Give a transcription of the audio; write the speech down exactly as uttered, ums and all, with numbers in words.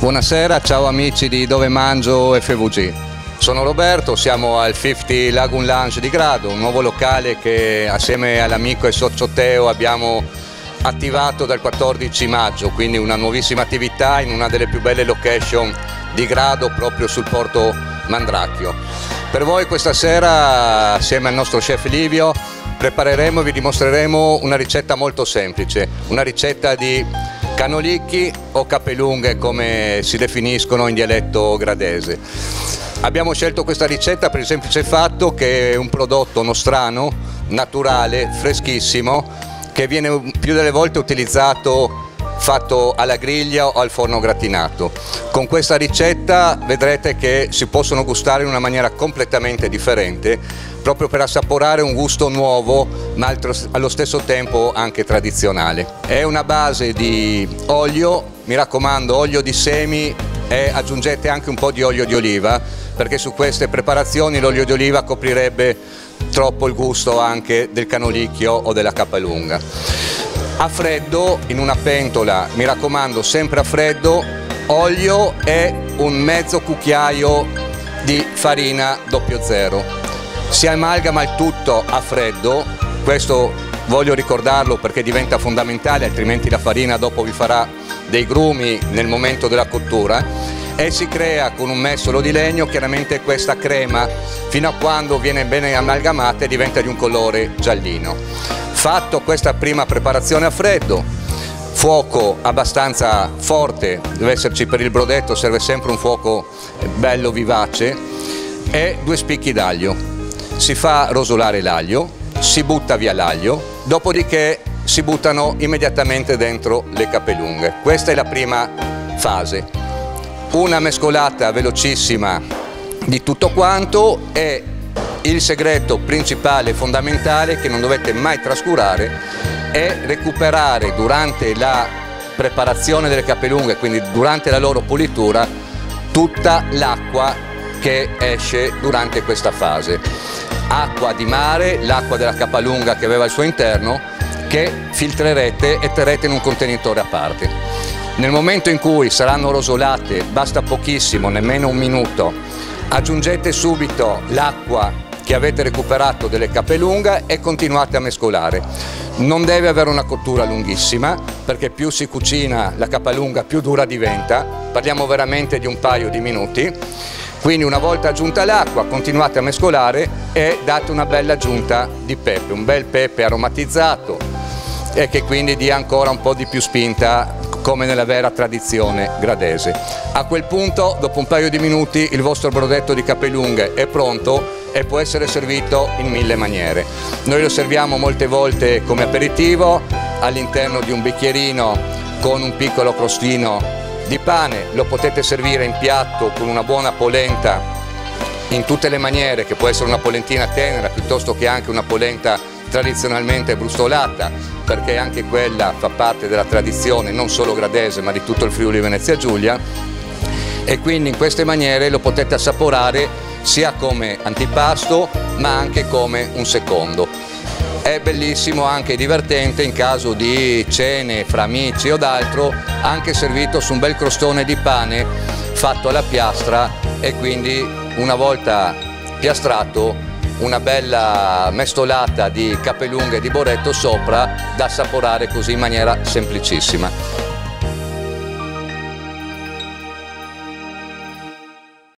Buonasera, ciao amici di Dove Mangio F V G. Sono Roberto, siamo al cinquanta Lagoon Lounge di Grado, un nuovo locale che assieme all'amico e socio Teo abbiamo attivato dal quattordici maggio, quindi una nuovissima attività in una delle più belle location di Grado, proprio sul porto Mandracchio. Per voi questa sera, assieme al nostro chef Livio, prepareremo e vi dimostreremo una ricetta molto semplice, una ricetta di canolicchi o capelunghe come si definiscono in dialetto gradese. Abbiamo scelto questa ricetta per il semplice fatto che è un prodotto nostrano, naturale, freschissimo, che viene più delle volte utilizzato fatto alla griglia o al forno gratinato. Con questa ricetta vedrete che si possono gustare in una maniera completamente differente, proprio per assaporare un gusto nuovo ma allo stesso tempo anche tradizionale. È una base di olio, mi raccomando olio di semi, e aggiungete anche un po' di olio di oliva, perché su queste preparazioni l'olio di oliva coprirebbe troppo il gusto anche del canolicchio o della capelunga. A freddo, in una pentola, mi raccomando sempre a freddo, olio e un mezzo cucchiaio di farina doppio zero. Si amalgama il tutto a freddo, questo voglio ricordarlo perché diventa fondamentale, altrimenti la farina dopo vi farà dei grumi nel momento della cottura, e si crea con un mestolo di legno chiaramente questa crema fino a quando viene bene amalgamata e diventa di un colore giallino. Fatto questa prima preparazione a freddo, fuoco abbastanza forte, deve esserci per il brodetto, serve sempre un fuoco bello vivace, e due spicchi d'aglio. Si fa rosolare l'aglio, si butta via l'aglio, dopodiché si buttano immediatamente dentro le capelunghe. Questa è la prima fase. Una mescolata velocissima di tutto quanto, e il segreto principale, fondamentale, che non dovete mai trascurare, è recuperare durante la preparazione delle capelunghe, quindi durante la loro pulitura, tutta l'acqua che esce durante questa fase. Acqua di mare, l'acqua della capalunga che aveva al suo interno, che filtrerete e terrete in un contenitore a parte. Nel momento in cui saranno rosolate, basta pochissimo, nemmeno un minuto, aggiungete subito l'acqua che avete recuperato delle capelunga e continuate a mescolare. Non deve avere una cottura lunghissima, perché più si cucina la capalunga più dura diventa, parliamo veramente di un paio di minuti. Quindi una volta aggiunta l'acqua continuate a mescolare e date una bella aggiunta di pepe, un bel pepe aromatizzato e che quindi dia ancora un po' di più spinta come nella vera tradizione gradese. A quel punto, dopo un paio di minuti, il vostro brodetto di capelunghe è pronto e può essere servito in mille maniere. Noi lo serviamo molte volte come aperitivo all'interno di un bicchierino con un piccolo crostino di pane, lo potete servire in piatto con una buona polenta in tutte le maniere, che può essere una polentina tenera piuttosto che anche una polenta tradizionalmente brustolata, perché anche quella fa parte della tradizione non solo gradese ma di tutto il Friuli Venezia Giulia, e quindi in queste maniere lo potete assaporare sia come antipasto ma anche come un secondo. È bellissimo, anche divertente in caso di cene fra amici o d'altro, anche servito su un bel crostone di pane fatto alla piastra, e quindi una volta piastrato una bella mestolata di capelunghe e di boretto sopra da assaporare così in maniera semplicissima.